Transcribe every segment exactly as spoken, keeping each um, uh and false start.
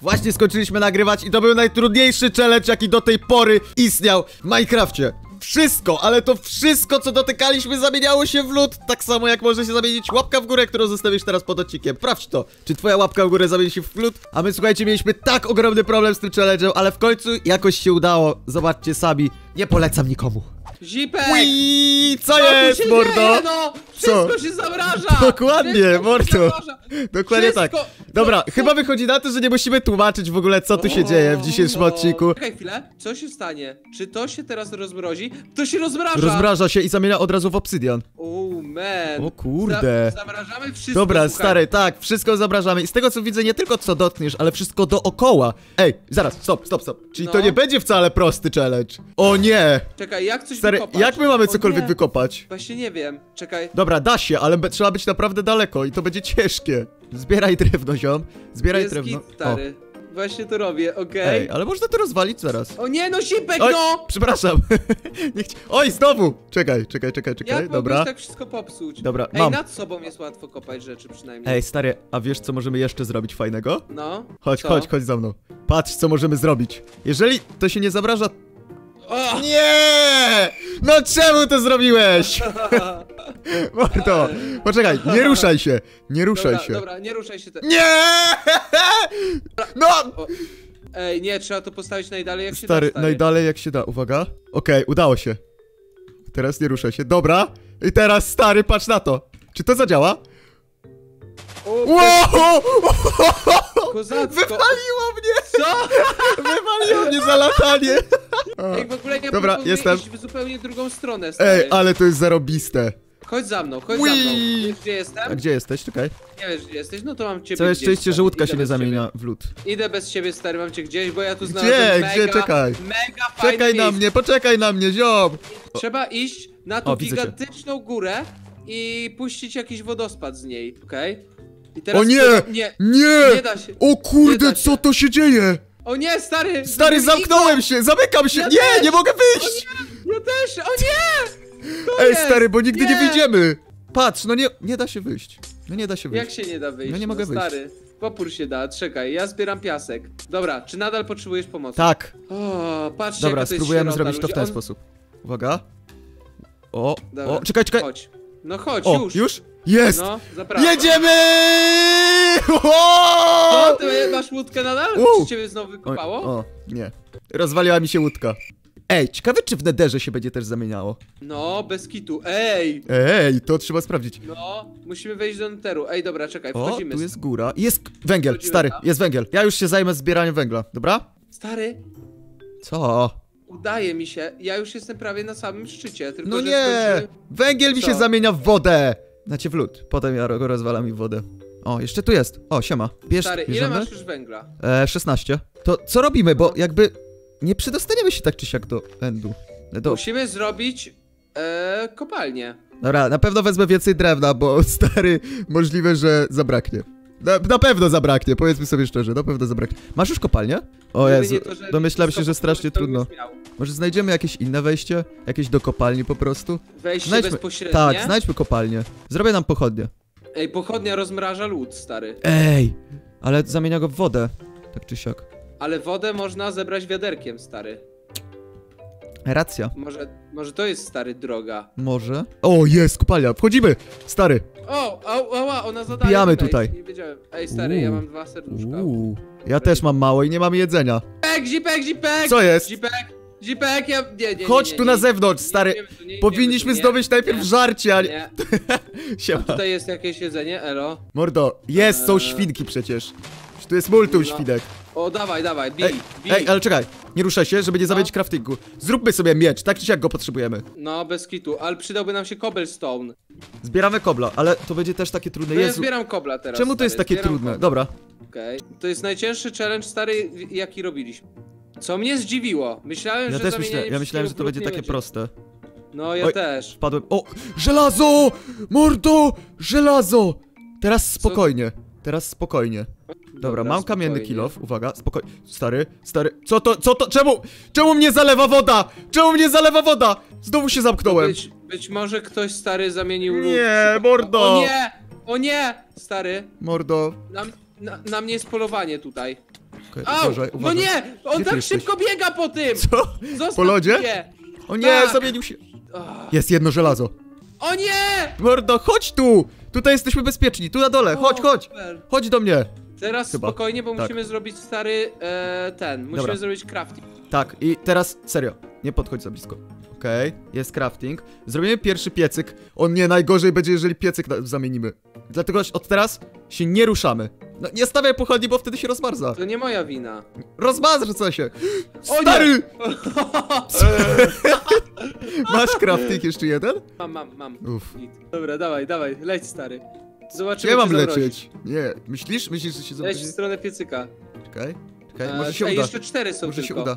Właśnie skończyliśmy nagrywać i to był najtrudniejszy challenge, jaki do tej pory istniał w Minecrafcie. Wszystko, ale to wszystko, co dotykaliśmy, zamieniało się w lód. Tak samo jak może się zamienić łapka w górę, którą zostawisz teraz pod odcinkiem. Sprawdź to, czy twoja łapka w górę zamieni się w lód. A my, słuchajcie, mieliśmy tak ogromny problem z tym challenge'em, ale w końcu jakoś się udało. Zobaczcie sami, nie polecam nikomu. Zipek! Ui, co, co jest, mordo? Dzieje, no? Wszystko Co? się zamraża! Dokładnie, mordo. Dokładnie Wszystko. tak. Dobra, No, chyba wychodzi na to, że nie musimy tłumaczyć w ogóle, co tu się dzieje w dzisiejszym o, odcinku. Czekaj chwilę, co się stanie? Czy to się teraz rozmrozi? To się rozmraża! Rozmraża się i zamienia od razu w obsydian. Oh man. O kurde. Za zamrażamy wszystko. Dobra, słuchaj. stary, tak, wszystko zamrażamy. I z tego co widzę, nie tylko co dotkniesz, ale wszystko dookoła. Ej, zaraz, stop, stop, stop. Czyli No. to nie będzie wcale prosty challenge. O nie! Czekaj, jak coś Stary, wykopać? jak my mamy O cokolwiek nie. wykopać? Właśnie nie wiem, czekaj. Dobra, da się, ale be- trzeba być naprawdę daleko i to będzie ciężkie. Zbieraj drewno, ziom. Zbieraj Jest drewno. git, stary. Właśnie to robię, okej? Ej, ale można to rozwalić zaraz. O nie, no Zipek, Oj, no! przepraszam. Nie chci... Oj, znowu! Czekaj, czekaj, czekaj, czekaj, Jak dobra. mogłeś tak wszystko popsuć? Dobra, Ej, mam. nad sobą jest łatwo kopać rzeczy przynajmniej. Ej, stary, a wiesz co możemy jeszcze zrobić fajnego? No. Chodź, Co? chodź, chodź za mną. Patrz, co możemy zrobić. Jeżeli to się nie zamraża... O! Nie! No czemu to zrobiłeś? Mordo, poczekaj, nie ruszaj się, nie ruszaj Dobra, się. dobra, nie ruszaj się. Te... Nie! No! O. Ej, nie, trzeba to postawić najdalej jak się Stary, da, stary. najdalej jak się da, uwaga. Okej, udało się. Teraz nie ruszaj się, dobra. I teraz, stary, patrz na to. Czy to zadziała? O, Wow! kozacko. Wypaliło mnie! Co? Wypaliło mnie za latanie! Ej, w ogóle ja Dobra, proponuję jestem. iść w zupełnie drugą stronę, stary. Ej, ale to jest zarobiste. Chodź za mną, chodź Ui. za mną. Wiesz, gdzie jestem? A gdzie jesteś? Czekaj. Nie wiesz, gdzie jesteś? No to mam ciebie Całe gdzieś, szczęście, stary. że łódka Idę się nie bez zamienia w lód. ciebie. Idę bez ciebie, stary, mam cię gdzieś, bo ja tu Gdzie? znalazłem Gdzie? mega, Czekaj. mega fajne Czekaj na miejsce. mnie, poczekaj na mnie, ziom! Trzeba iść na tą O, widzę cię. gigantyczną górę i puścić jakiś wodospad z niej, okej? I teraz O nie! nie! Nie! Nie da się. O Nie kurde, da się. co to się dzieje? O nie, stary! Stary, zrobiłem zamknąłem się, zamykam się! Ja Nie, też. nie mogę wyjść! iglo! Ja też! O nie! To Ej, jest. stary, bo nigdy nie Nie. wyjdziemy! Patrz, no nie, nie da się wyjść. No nie da się Jak wyjść. się nie da wyjść? No nie mogę wyjść. Stary, popór się da, czekaj, ja zbieram piasek. Dobra, czy nadal potrzebujesz pomocy? Tak. O, patrzcie, Dobra, jaka to jest spróbujemy sierota, zrobić to w ludzie. ten On- sposób. Uwaga. O, Dobra, o, czekaj, czekaj. Chodź. No chodź, O, już. już? Jest! No, zapraszam. Jedziemy! No, O! ty masz łódkę nadal? U. Czy ciebie znowu wykopało? O, o, nie. Rozwaliła mi się łódka. Ej, ciekawe czy w Netherze się będzie też zamieniało. No, bez kitu. Ej! Ej, to trzeba sprawdzić. No, musimy wejść do Netheru. Ej, dobra, czekaj, O, wchodzimy. tu jest góra. Jest węgiel, Wchodzimy stary, tam. jest węgiel. Ja już się zajmę zbieraniem węgla, dobra? Stary, Co? udaje mi się, ja już jestem prawie na samym szczycie, tylko No że nie! skończyłem- Węgiel mi Co? się zamienia w wodę! Znaczy w lód, potem ja go rozwalam i w wodę. O, jeszcze tu jest. O, siema. Bierz, Stary, ile bierzemy? masz już węgla? E, szesnaście. To co robimy, bo jakby nie przedostaniemy się tak czy siak do endu. Do... Musimy zrobić e, kopalnię. Dobra, na pewno wezmę więcej drewna, bo stary, możliwe, że zabraknie. Na, na pewno zabraknie, powiedzmy sobie szczerze, na pewno zabraknie. Masz już kopalnię? O Żeby Jezu, nie to, że domyślam się, wszystko że strasznie to trudno. już miał. Może znajdziemy jakieś inne wejście? Jakieś do kopalni po prostu? Wejście Znajdźmy- bezpośrednie? Tak, znajdźmy kopalnię. Zrobię nam pochodnie. Ej, pochodnia rozmraża lód, stary. Ej, ale zamienia go w wodę, tak czy siak. Ale wodę można zebrać wiaderkiem, stary. Racja. Może, może to jest, stary, droga. Może? O, jest kopalnia, wchodzimy! Stary! O, au, ała, ona zadaje Wbijamy wejść, tutaj. Nie wiedziałem. Ej, stary, ja Uuu. mam dwa serduszka. Uuu, ja też mam mało i nie mam jedzenia. Zipek, zipek, zipek! Co jest? Zipek, zipek, ja... Nie, nie, Chodź nie, tu nie, na nie, zewnątrz, nie, stary. nie idziemy tu, nie idziemy Powinniśmy tu, nie, zdobyć najpierw nie, żarcie, a nie... Nie. Siema. Tutaj jest jakieś jedzenie, elo. Mordo, jest, są Eee. świnki przecież. Tu jest multum No. świnek. O, dawaj, dawaj, bij, Ej, bij. ej, ale czekaj, nie ruszaj się, żeby nie No. zabić craftingu. Zróbmy sobie miecz, tak czy siak go potrzebujemy. No, bez kitu, ale przydałby nam się cobblestone. Zbieramy kobla, ale to będzie też takie trudne. No ja Jezu, zbieram kobla teraz, czemu to stary, jest takie zbieram trudne? kobla. Dobra. Okej. To jest najcięższy challenge, stary, jaki robiliśmy. Co mnie zdziwiło. Myślałem, Ja że też myślę, zamienianie ja myślałem, że to wszystkiego będzie w takie lód nie proste. No, ja Oj. też. Wpadłem. O! Żelazo! Mordo! Żelazo! Teraz spokojnie. Teraz spokojnie. Dobra, mam kamienny spokojnie. kill off, uwaga, spokojnie. Stary, stary, co to, co to, czemu, czemu mnie zalewa woda? Czemu mnie zalewa woda? Znowu się zamknąłem. Być, być może ktoś, stary, zamienił lód. Nie, mordo! O nie! O nie! Stary, Mordo. na, na, na mnie jest polowanie tutaj. Okej, Au! uważaj, No uważaj. nie! On Gdzie ty tak jesteś? szybko biega po tym! Co? Zostaw Po lodzie? mnie! O nie, Tak. zamienił się. Ah. Jest jedno żelazo. O nie! Mordo, chodź tu! Tutaj jesteśmy bezpieczni, tu na dole, chodź, O, chodź! super. Chodź do mnie! Teraz Chyba. spokojnie, bo Tak. musimy zrobić stary e, ten. Musimy Dobra. zrobić crafting. Tak, i teraz serio, nie podchodź za blisko. Okej, jest crafting. Zrobimy pierwszy piecyk. O nie, najgorzej będzie, jeżeli piecyk na- zamienimy. Dlatego od teraz się nie ruszamy. No nie stawiaj pochodni, bo wtedy się rozmarza. To nie moja wina. Rozmarza się! O nie! Stary! Masz crafting jeszcze jeden? Mam, mam, mam. Uff. Git. Dobra, dawaj, dawaj, leć stary. Zobaczymy, Nie mam czy zamrozisz. lecieć. Nie, myślisz? Myślisz, że się Leć zamrozi? w stronę piecyka. Czekaj, czekaj, E, może się ej, uda. jeszcze cztery są Może tylko. się uda.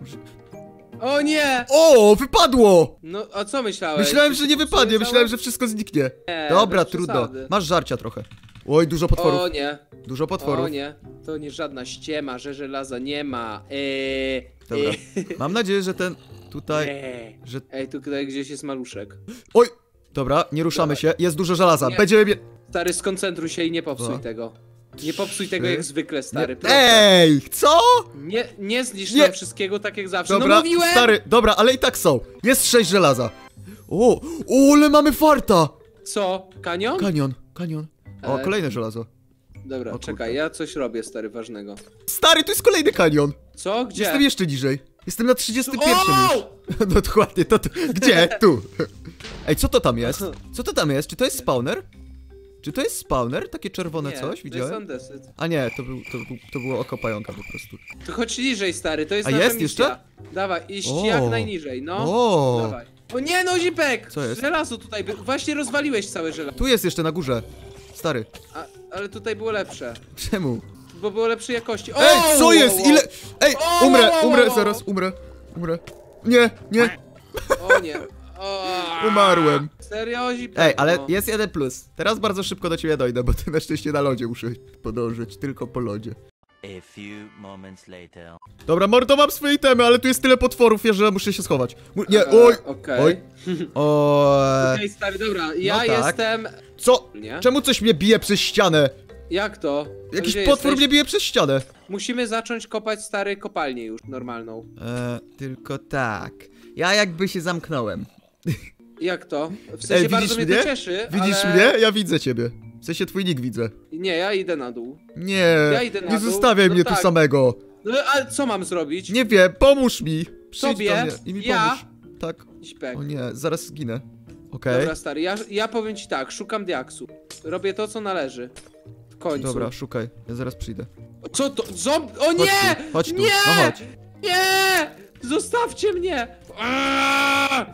O nie! O, wypadło! No, a co myślałeś? Myślałem, Czy że się nie popsuje wypadnie, całe? myślałem, że wszystko zniknie. Nie, Dobra, bez trudno. przesady. Masz żarcia trochę. Oj, dużo potworów. O nie, Dużo o potworów. nie. To nie żadna ściema, że żelaza nie ma. Eee, Dobra. eee, Mam nadzieję, że ten tutaj, eee. że... Ej, tu tutaj gdzieś jest maluszek. Oj! Dobra, nie ruszamy Dawaj. się. Jest dużo żelaza. Nie. Będziemy... Bie... Stary, skoncentruj się i nie popsuj Dwa. tego. Nie popsuj tego Trzy. jak zwykle, stary. Nie. proszę. Ej, co? Nie, nie zniszcz Nie. nam wszystkiego tak jak zawsze. Dobra, no mówiłem! stary, dobra, ale i tak są. Jest sześć żelaza. O, o, ale mamy farta! Co? Kanion? Kanion, kanion. O, E, kolejne żelazo. Dobra, O kurde. czekaj, ja coś robię, stary, ważnego. Stary, tu jest kolejny kanion. Co? Gdzie? Jestem jeszcze niżej. Jestem na trzydziestym pierwszym O! już. No dokładnie, to, to gdzie? Tu. Ej, co to tam jest? Co to tam jest? Czy to jest spawner? Czy to jest spawner? Takie czerwone Nie, coś? to jest Widziałem? andesyt. A nie, to, był, to, był, to było oko pająka po prostu. To chodź niżej, stary, to jest A nasza jest misja. Dawaj, iść O. jak najniżej, no. O, Dawaj. O nie, no Zipek! Co jest? Żelazo tutaj, by... właśnie rozwaliłeś całe żelazo. tu jest jeszcze na górze. Stary, A, ale tutaj było lepsze, czemu? bo było lepszej jakości. O, Ej, co wow, jest? wow. Ile? Ej, O, umrę, wow, wow, umrę, wow. zaraz, umrę. Umrę. Nie, nie, O nie. O, umarłem. Serio, Zipek? Ej, ale no. jest jeden plus. Teraz bardzo szybko do ciebie dojdę, bo ty na szczęście na lodzie muszę podążyć, tylko po lodzie. A few moments later. Dobra, mordo, mam swoje itemy, ale tu jest tyle potworów, że muszę się schować. Mu nie, E, oj, Okej. oj. O, Okej, stary, dobra, ja No tak. jestem... co? Nie? Czemu coś mnie bije przez ścianę? Jak to? Jakiś Gdzie potwór jesteś? mnie bije przez ścianę. Musimy zacząć kopać stary kopalnię już, normalną. E, tylko tak. Ja jakby się zamknąłem. Jak to? W sensie Ej, bardzo mnie widzisz to mnie? cieszy, Widzisz ale... mnie? Ja widzę ciebie. W sensie twój nick widzę. Nie, ja idę na dół. Nie, Ja idę na nie dół. zostawiaj No mnie tak. tu samego. No ale co mam zrobić? Nie wiem, pomóż mi. Przyjdź Tobie? do mnie i mi Ja? pomóż. Tak. Zipek. O nie, zaraz zginę. Okej. Dobra, stary, ja, ja powiem ci tak, szukam diaksu. Robię to, co należy. W końcu. Dobra, szukaj. Ja zaraz przyjdę. Co to? Zomb... O Chodź nie! tu, chodź tu. Nie! No chodź. Nie! Zostawcie mnie! Aaaa!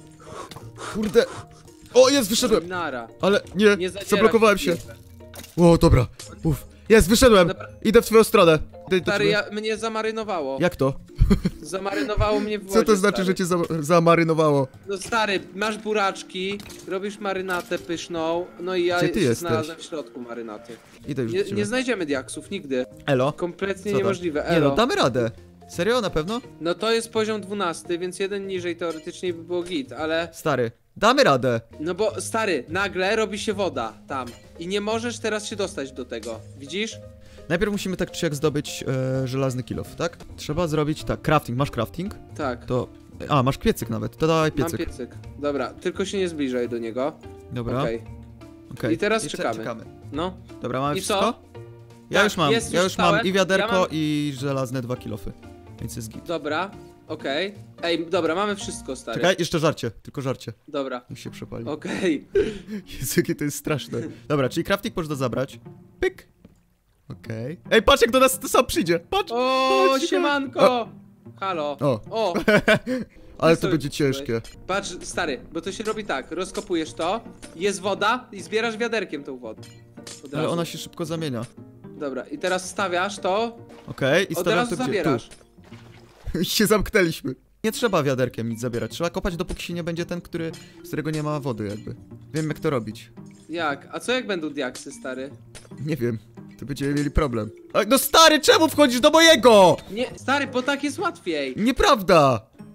Kurde. O, jest, wyszedłem. Nara. Ale nie, Nie zadzierać zablokowałem się. chwilę. O, dobra. Uff. Jest, wyszedłem. Dobra. Idę w twoją stronę. Idę do Stary, ciebie. ja, mnie zamarynowało. Jak to? Zamarynowało mnie w wodzie, Co to znaczy, stary. że cię za zamarynowało? No stary, masz buraczki, robisz marynatę pyszną, no i ja Gdzie ty się jesteś? znalazłem w środku marynaty. Idę już Nie, do ciebie. nie znajdziemy diaksów, nigdy. Elo? Kompletnie Co tam? niemożliwe, Nie no, elo. damy radę. Serio, na pewno? No to jest poziom dwunasty, więc jeden niżej teoretycznie by było git, ale... Stary, damy radę. No bo stary, nagle robi się woda tam i nie możesz teraz się dostać do tego, widzisz? Najpierw musimy tak czy jak zdobyć e, żelazny kilof, tak? Trzeba zrobić tak, crafting. Masz crafting? Tak, To... A, masz piecyk nawet, to dawaj mam piecyk. piecyk. Dobra, tylko się nie zbliżaj do niego. Dobra, Okej, okej. I teraz ce- czekamy. no. Dobra, mamy I co? wszystko? Ja Tak, już mam, jest ja już już mam stałe. i wiaderko, Ja mam- i żelazne dwa kilofy. Więc jest git. Dobra, okej. Ej, dobra, mamy wszystko, stary. Czekaj, jeszcze żarcie, tylko żarcie. Dobra, Niech się przepali. okej. Jezu, jakie to jest straszne. Dobra, czyli crafting można zabrać. Pyk. Okej. Ej, patrz jak do nas to sam przyjdzie. Patrz. O, Chodź, siemanko! Halo. O. O, Ale Ty to sobie będzie kupiłeś. ciężkie. patrz, stary, bo to się robi tak, rozkopujesz to, jest woda i zbierasz wiaderkiem tą wodę. Od Ale razu. ona się szybko zamienia. Dobra, i teraz stawiasz to, Okej, i od stawiam razu to gdzie? zabierasz. Tu. I się zamknęliśmy. Nie trzeba wiaderkiem nic zabierać. Trzeba kopać, dopóki się nie będzie ten, który, z którego nie ma wody jakby. Wiem jak to robić. Jak? A co jak będą diaksy, stary? Nie wiem. To będziemy mieli problem. A, no stary, czemu wchodzisz do mojego? Nie, stary, bo tak jest łatwiej. Nieprawda!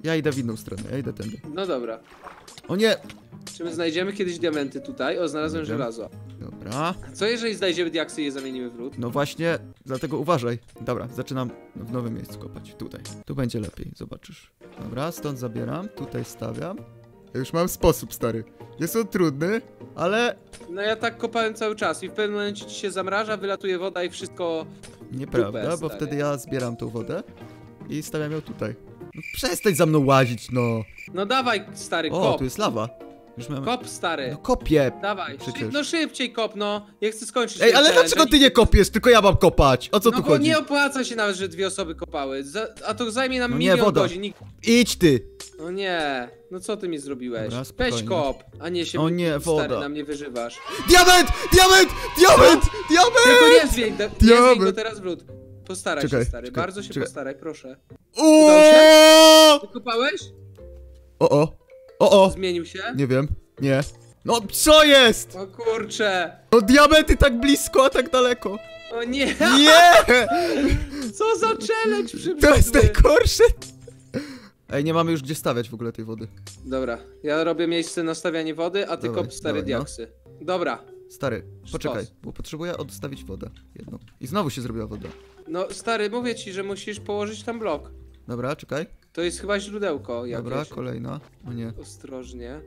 Ja idę w inną stronę, ja idę tędy. No dobra. O nie! Czy my znajdziemy kiedyś diamenty tutaj? O, znalazłem Nie wiem. żelazo. Dobra. Co jeżeli znajdziemy diaksy i je zamienimy w lód? No właśnie, dlatego uważaj. Dobra, zaczynam w nowym miejscu kopać. Tutaj. Tu będzie lepiej, zobaczysz. Dobra, stąd zabieram, tutaj stawiam. Ja już mam sposób, stary. Jest on trudny, ale... No ja tak kopałem cały czas i w pewnym momencie ci się zamraża, wylatuje woda i wszystko... Nieprawda, Dupę, bo stary. wtedy ja zbieram tą wodę i stawiam ją tutaj. No przestań za mną łazić, no. No dawaj, stary, O, kop. tu jest lawa. Już mamy... Kop, stary. No kopię. Dawaj, Przecież. Szy no szybciej kop, no. Ja chcę skończyć Ej, ten ale challenge, dlaczego ty nie kopiesz, tylko ja mam kopać? O co No tu bo chodzi? nie opłaca się nawet, że dwie osoby kopały. Za a to zajmie nam No nie, milion woda. godzin. Nikt... Idź ty. No nie, no co ty mi zrobiłeś? Dobra, Weź spokojnie. kop, a nie się O nie, stary, woda. na mnie wyżywasz. Diament! Diament! Diament! Tylko Diament! nie zmień, nie Diament. zmień go teraz w lód. Postaraj Czekaj, się, stary, czekaj, bardzo się czekaj. postaraj, proszę. Udało O! Ty kopałeś? O, o. O, o. Zmienił się? Nie wiem. Nie. No co jest? O kurcze. No diamenty tak blisko, a tak daleko. O nie, Nie! co za challenge przybrzydły. To jest najgorsze. Ej, nie mamy już gdzie stawiać w ogóle tej wody. Dobra, ja robię miejsce na stawianie wody, a ty Dawaj, kop stare dawaj, no. diaksy. Dobra, Stary, poczekaj, Sztos. bo potrzebuję odstawić wodę. Jedną. I znowu się zrobiła woda. no stary, mówię ci, że musisz położyć tam blok. Dobra, czekaj. To jest chyba źródełko jakieś. Dobra, kolejna. O nie. Ostrożnie,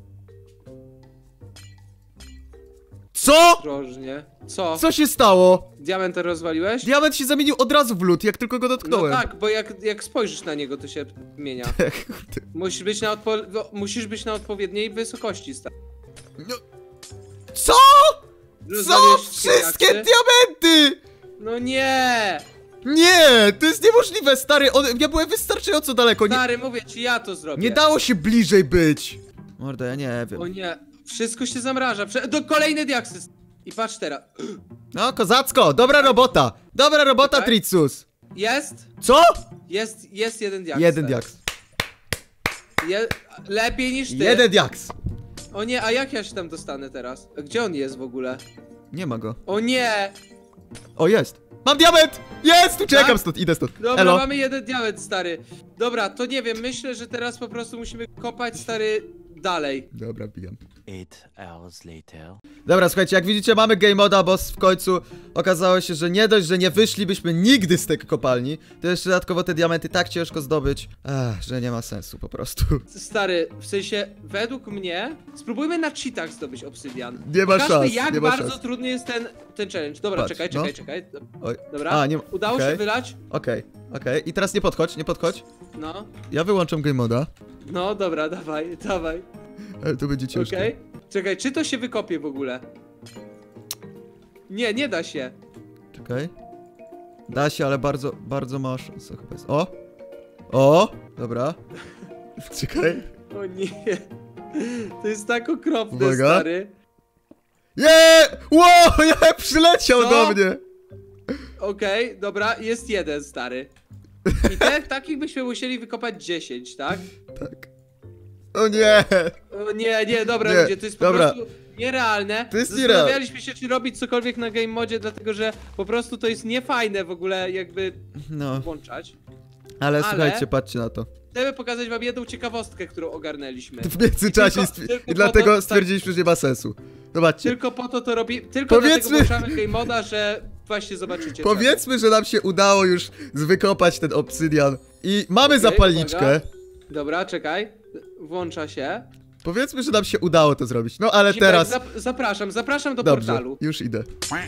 Co? ostrożnie. Co? Co się stało? Diament rozwaliłeś? Diament się zamienił od razu w lód, jak tylko go No dotknąłem. tak, bo jak, jak spojrzysz na niego, to się zmienia. Kurde. Musisz być na, odpo no, musisz być na odpowiedniej wysokości, stary. No. Co? Co? Rozwaliłeś Wszystkie diaksy? diamenty! No nie! Nie, to jest niemożliwe, stary. On, ja byłem wystarczająco daleko. Nie, Stary, mówię ci, ja to zrobię. nie dało się bliżej być. Mordo, ja nie wiem. O nie, wszystko się zamraża. Prze do kolejne diaksy. I patrz teraz. No, kozacko, dobra robota. Dobra robota, Tak? Tricus. Jest? Co? Jest, jest jeden diaks. Jeden stary. diaks. Je lepiej niż ty. Jeden diaks. O nie, a jak ja się tam dostanę teraz? A gdzie on jest w ogóle? Nie ma go. O nie! O, jest. Mam diament! Jest! Uciekam Tak? stąd, idę stąd. Dobra, Elo. mamy jeden diament, stary. Dobra, to nie wiem, myślę, że teraz po prostu musimy kopać, stary, dalej. Dobra, bijam. Eight hours later. Dobra, słuchajcie, jak widzicie mamy game moda, bo w końcu okazało się, że nie dość, że nie wyszlibyśmy nigdy z tej kopalni, to jeszcze dodatkowo te diamenty tak ciężko zdobyć, ach, że nie ma sensu po prostu. Stary, w sensie, według mnie, spróbujmy na cheatach zdobyć obsydian. Nie ma Pokażmy, szans, jak nie ma bardzo szans. trudny jest ten, ten challenge. Dobra, Patrz, czekaj, no. czekaj, czekaj. Oj. Dobra, A, nie- udało okej. się wylać? Okej, okej, i teraz nie podchodź, nie podchodź. No, Ja wyłączam game moda, no dobra, dawaj, dawaj. ale to będzie ciężko. Okej. Czekaj, czy to się wykopie w ogóle? Nie, nie da się. Czekaj. Da się, ale bardzo, bardzo mało szans chyba jest. O! O! Dobra. Czekaj. O nie. To jest tak okropne, Uwaga. stary. Nie! Ło! Nie! Przyleciał Co? do mnie! Okej, dobra, jest jeden, stary. I te, takich byśmy musieli wykopać dziesięć, tak? Tak. O nie! O nie, nie, dobra, Nie, ludzie, to jest po dobra. prostu nierealne. To jest Zastanawialiśmy się, czy robić cokolwiek na game modzie, dlatego że po prostu to jest niefajne w ogóle jakby No, włączać. ale, Ale- słuchajcie, patrzcie na to. Chcemy pokazać wam jedną ciekawostkę, którą ogarnęliśmy. W międzyczasie Tylko- stwi- tylko i dlatego po to- stwierdziliśmy, że nie ma sensu. Zobaczcie. Tylko po to to robi. Tylko Powiedzmy- dlatego włączamy game moda, że właśnie zobaczycie. Powiedzmy, że nam się udało już zwykopać ten obsydian. I mamy Okej, zapalniczkę. uwaga. czemu. Dobra, czekaj. Włącza się. Powiedzmy, że nam się udało to zrobić. No ale Zipek, teraz. Zap zapraszam, zapraszam do Dobrze, portalu. już idę.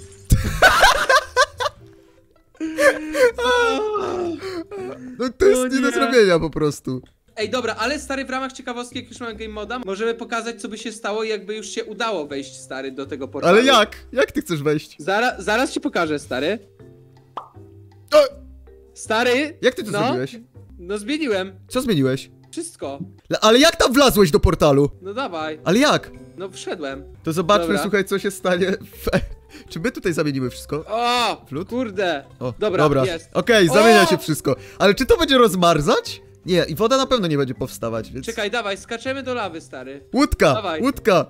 No to jest O nie do nie. zrobienia po prostu. Ej, dobra, ale stary, w ramach ciekawostki, jak już mamy game moda, możemy pokazać, co by się stało, jakby już się udało wejść, stary, do tego portalu. Ale jak? Jak ty chcesz wejść? Zara zaraz ci pokażę, stary. O! Stary! Jak ty to no, zrobiłeś? No zmieniłem. Co zmieniłeś? Wszystko. Le- Ale jak tam wlazłeś do portalu? No dawaj. Ale jak? No wszedłem. To zobaczmy, Dobra. słuchaj, co się stanie. W... Czy my tutaj zamienimy wszystko? O! Flut? Kurde. O, Dobra, dobra. jest. Okej, zamienia O! się wszystko. Ale czy to będzie rozmarzać? Nie, i woda na pewno nie będzie powstawać, więc... Czekaj, dawaj, skaczemy do lawy, stary. Łódka! Dawaj. Łódka!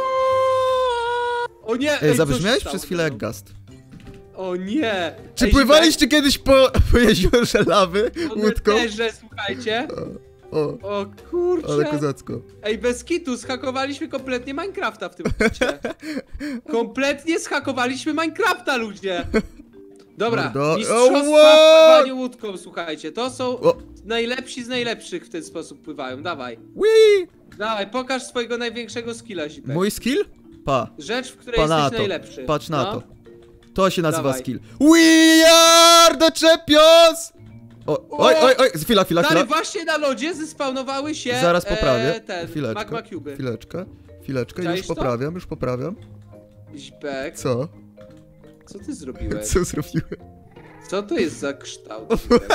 O nie! Ej, co się zabrzmiałeś stało przez chwilę ze jak mną? gast. O nie! Czy Ej, pływaliście kiedyś po, po jeziorze lawy Zipek, łódką? one też, że słuchajcie. O, O kurczę. ale kozacko. Ej, bez kitu, zhakowaliśmy kompletnie Minecrafta w tym momencie. Kompletnie zhakowaliśmy Minecrafta, ludzie. Dobra, Mordo. mistrzostwa O, w what? pływaniu łódką, słuchajcie. To są O. najlepsi z najlepszych w ten sposób pływają. Dawaj, Wii! dawaj, pokaż swojego największego skilla, Zipek. Mój skill? Pa. Rzecz, w której Pa na jesteś to. najlepszy. Patrz na No. to. To się nazywa Dawaj. skill. We are the champions! O, oj, oj, oj, chwila, chwila, Stary, chwila. właśnie na lodzie zespawnowały się Zaraz poprawię. e, ten, Chwileczkę. magma cuby. Chwileczkę. Chwileczkę, Czaisz już to? poprawiam, już poprawiam. Zipek, Co? co ty zrobiłeś? Co zrobiłem? Co to jest za kształt?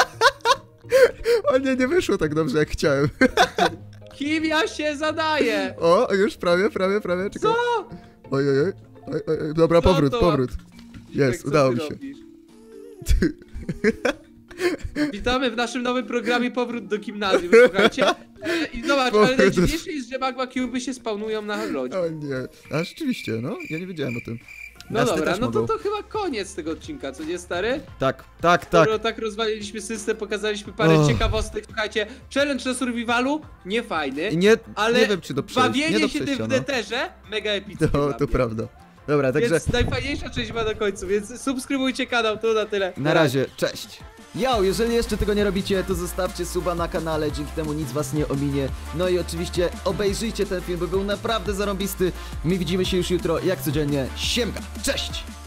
O nie, nie wyszło tak dobrze jak chciałem. Kim ja się zadaję? O, już prawie, prawie, prawie, czekaj. Co? Oj, oj, oj. oj, oj, oj. Dobra, Co powrót, to? powrót. Jest, Zipek, co udało ty mi się. robisz? Witamy w naszym nowym programie Powrót do Gimnazjum, słuchajcie. E, I zobacz, ale Powrót. najdziwniejsze jest, że magma cuby się spawnują na lodzie. O nie. A rzeczywiście, no, ja nie wiedziałem o tym. No Miasty dobra, też no to mogą. to chyba koniec tego odcinka, co nie, stary? Tak, tak, tak. Skoro tak rozwaliliśmy system, pokazaliśmy parę Och. ciekawostek. Słuchajcie, challenge na survivalu, nie fajny, I nie, ale nie wiem czy do przejścia, nie bawienie do się tym przejścia, w no. neterze, mega epickie To, dla to mnie. prawda. Dobra, także Więc najfajniejsza część ma na końcu, więc subskrybujcie kanał, to na tyle. na razie, cześć. Yo, jeżeli jeszcze tego nie robicie, to zostawcie suba na kanale, dzięki temu nic was nie ominie. No i oczywiście obejrzyjcie ten film, bo był naprawdę zarąbisty. My widzimy się już jutro, jak codziennie. Siemka, cześć!